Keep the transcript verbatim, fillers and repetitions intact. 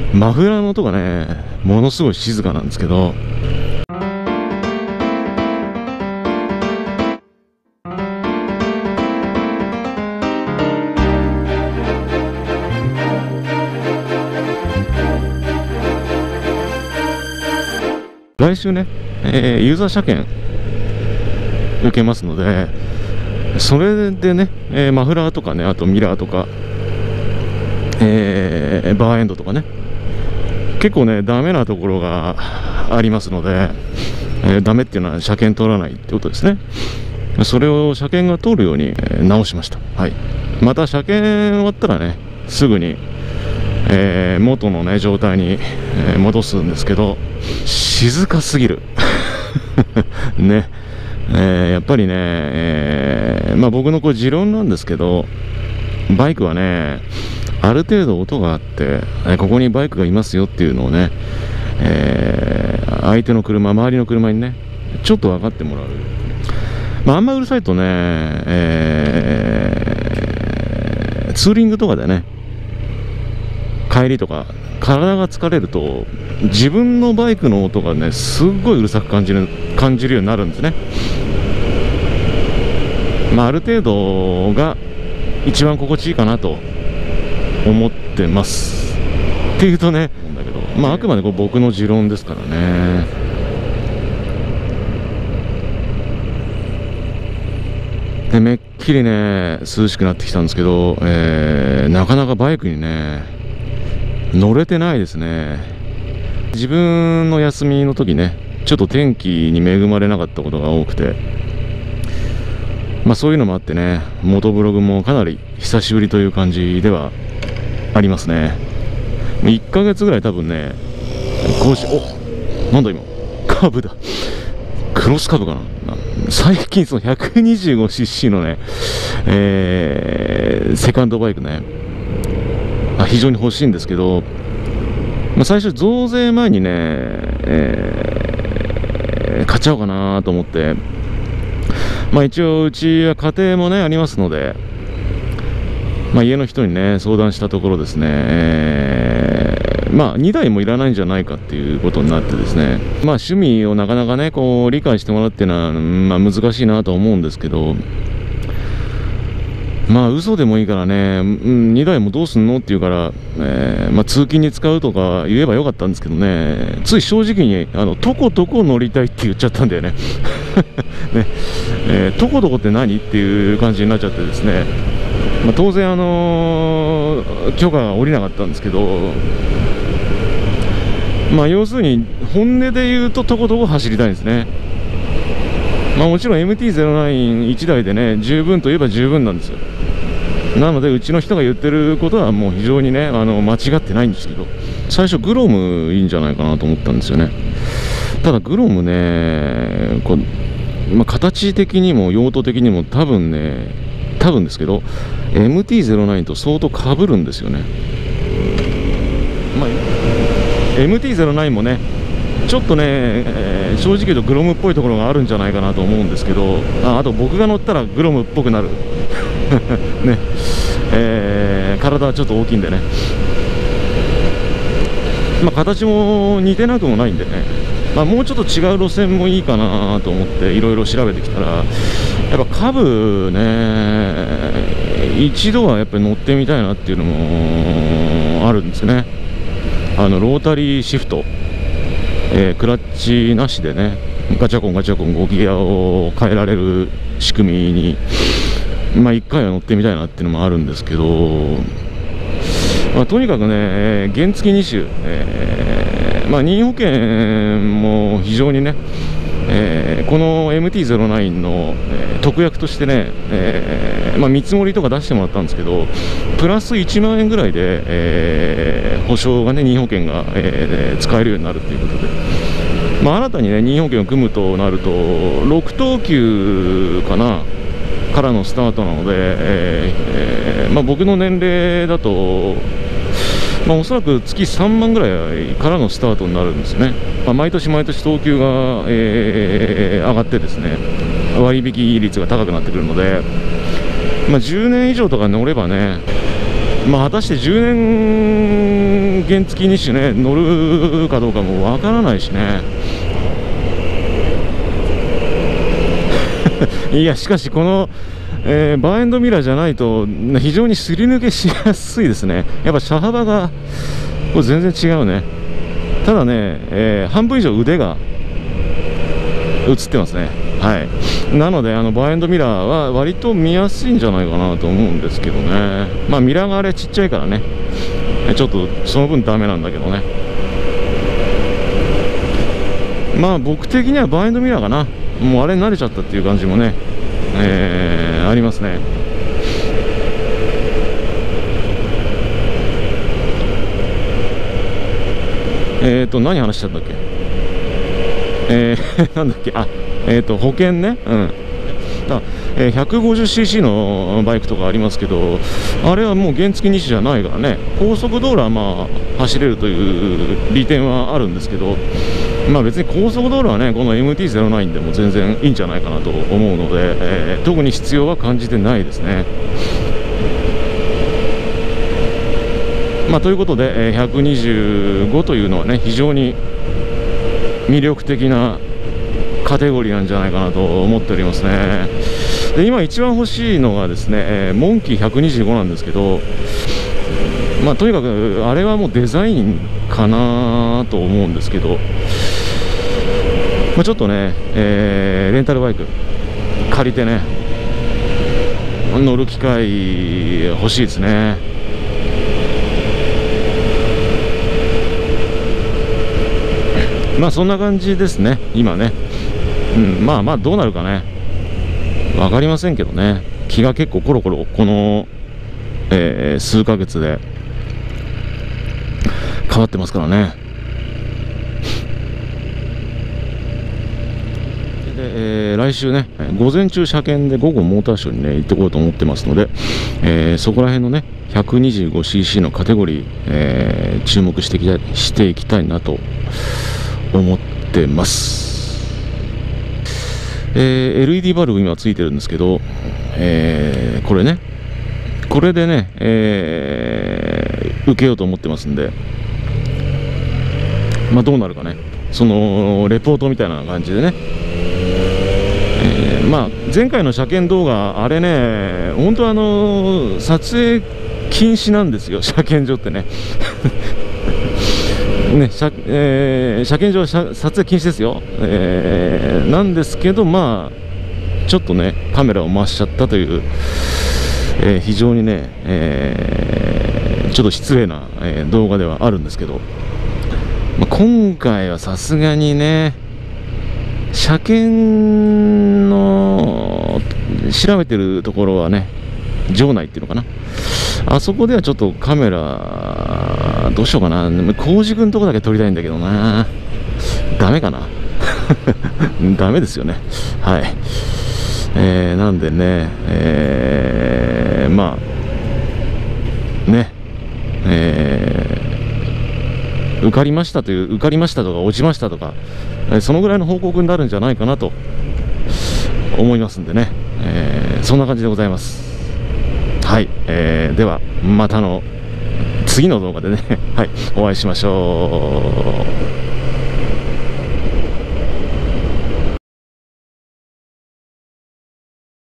マフラーの音がねものすごい静かなんですけど、来週ね、えー、ユーザー車検受けますので、それでね、えー、マフラーとかね、あとミラーとか、えー、バーエンドとかね、結構ねダメなところがありますので、えー、ダメっていうのは車検取らないってことですね。それを車検が通るように、えー、直しました。はい。また車検終わったらね、すぐに、えー、元のね状態に、えー、戻すんですけど、静かすぎるね、えー、やっぱりね、えー、まあ僕のこう持論なんですけど、バイクはねある程度音があって、えここにバイクがいますよっていうのをね、えー、相手の車、周りの車にねちょっと分かってもらう。まあ、あんまうるさいとね、えー、ツーリングとかでね、帰りとか体が疲れると自分のバイクの音がねすっごいうるさく感じる感じるようになるんですね。まあある程度が一番心地いいかなと思ってますっていうとね、だけどまああくまでこう僕の持論ですからね。でめっきりね涼しくなってきたんですけど、えー、なかなかバイクにね乗れてないですね。自分の休みの時ねちょっと天気に恵まれなかったことが多くて、まあそういうのもあってね、元ブログもかなり久しぶりという感じではありますね。いっかげつぐらい多分ね更新、お、なんだ今カーブだ、クロスカーブかな。最近その ひゃくにじゅうごシーシー のね、えー、セカンドバイクね、あ非常に欲しいんですけど、まあ、最初増税前にね、えー、買っちゃおうかなと思って、まあ一応うちは家庭もねありますので、まあ、家の人にね相談したところですね、えー、まあにだいもいらないんじゃないかっていうことになってですね、まあ趣味をなかなかねこう理解してもらうっていうのは、まあ、難しいなと思うんですけど、まあ嘘でもいいからね、うん、にだいもどうすんのって言うから、えーまあ、通勤に使うとか言えばよかったんですけどね、つい正直にあのとことこ乗りたいって言っちゃったんだよね。ね、えー、とことこって何っていう感じになっちゃってですね、まあ、当然、あのー、許可が下りなかったんですけど、まあ、要するに本音で言うととことこ走りたいんですね。まあ、もちろん エムティーゼロナインいち 台でね十分といえば十分なんですよ。なのでうちの人が言ってることはもう非常にねあの間違ってないんですけど、最初グロムいいんじゃないかなと思ったんですよね。ただグロムねこう、まあ、形的にも用途的にも多分ね多分ですけど エムティーゼロナイン と相当被るんですよね。まあ、エムティーゼロナイン もねちょっとね、えー、正直言うとグロムっぽいところがあるんじゃないかなと思うんですけど、 あ, あと僕が乗ったらグロムっぽくなるね、えー、体はちょっと大きいんでね、まあ、形も似てなくもないんでね、まあ、もうちょっと違う路線もいいかなと思っていろいろ調べてきたら、やっぱカブね一度はやっぱり乗ってみたいなっていうのもあるんですね。あのロータリーシフト、えー、クラッチなしでねガチャコンガチャコンごギアを変えられる仕組みに、まあいっかいは乗ってみたいなっていうのもあるんですけど、まあ、とにかくね原付に種、えーまあ、任意保険も非常にね、えー、この エムティーゼロナイン の、えー、特約としてね、えーまあ、見積もりとか出してもらったんですけど、プラスいちまんえんぐらいで、えー、保証がね任意保険が、えー、使えるようになるということで、まあ、新たにね任意保険を組むとなるとろく等級かなからのスタートなので、えーえーまあ、僕の年齢だと、まあ、おそらく月さんまんぐらいからのスタートになるんですよね。まあ、毎年毎年等級が、えー、上がってですね割引率が高くなってくるので、まあ、じゅうねん以上とか乗ればねまあ果たしてじゅうねん原付にしね乗るかどうかもわからないしねいやしかしこの、えー、バーエンドミラーじゃないと非常にすり抜けしやすいですね。やっぱ車幅がこれ全然違うね。ただね、えー、半分以上腕が映ってますね。はい、なのであのバーエンドミラーは割と見やすいんじゃないかなと思うんですけどね。まあミラーがあれちっちゃいからねちょっとその分ダメなんだけどね。まあ僕的にはバーエンドミラーかな。もうあれ慣れちゃったっていう感じもね、えー、ありますね。えっと何話しちゃったっけ。えー、なんだっけ、あ、えっと保険ね、うん、だえー、ひゃくごじゅうシーシー のバイクとかありますけど、あれはもう原付に種じゃないからね、高速道路はまあ走れるという利点はあるんですけど、まあ別に高速道路はね、この エムティーゼロナイン でも全然いいんじゃないかなと思うので、えー、特に必要は感じてないですね。まあ、ということで、えー、ひゃくにじゅうごというのはね、非常に魅力的なカテゴリーなんじゃないかなと思っておりますね。で今一番欲しいのがですね、えー、モンキーひゃくにじゅうごなんですけど、まあ、とにかくあれはもうデザインかなと思うんですけど、まあ、ちょっとね、えー、レンタルバイク借りてね乗る機会欲しいですね。まあそんな感じですね今ね、うん、まあまあどうなるかね分かりませんけどね、気が結構コロコロこの、えー、数ヶ月で変わってますからね。で、えー、来週ね午前中車検で午後モーターショーにね行ってこようと思ってますので、えー、そこら辺のね ひゃくにじゅうごシーシー のカテゴリー、えー、注目していきたいしていきたいなと思ってます。えー、エルイーディー バルブ今ついてるんですけど、えー、これねこれでね、えー、受けようと思ってますんで、まあどうなるかね、そのレポートみたいな感じでね、えー、まあ前回の車検動画あれね本当あの撮影禁止なんですよ、車検場ってねね、車えー、車検場は撮影禁止ですよ、えー、なんですけど、まあちょっとねカメラを回しちゃったという、えー、非常にね、えー、ちょっと失礼な、えー、動画ではあるんですけど、まあ、今回はさすがにね車検の調べてるところはね場内っていうのかな、あそこではちょっとカメラどうしようかな、工事君のとこだけ撮りたいんだけどな、ダメかなダメですよね。はい、えー、なんでね、えー、まあね、えー、受かりましたという受かりましたとか落ちましたとか、そのぐらいの報告になるんじゃないかなと思いますんでね、えー、そんな感じでございます。はい、えー、ではまたの次の動画でね、はい、お会いしましょう。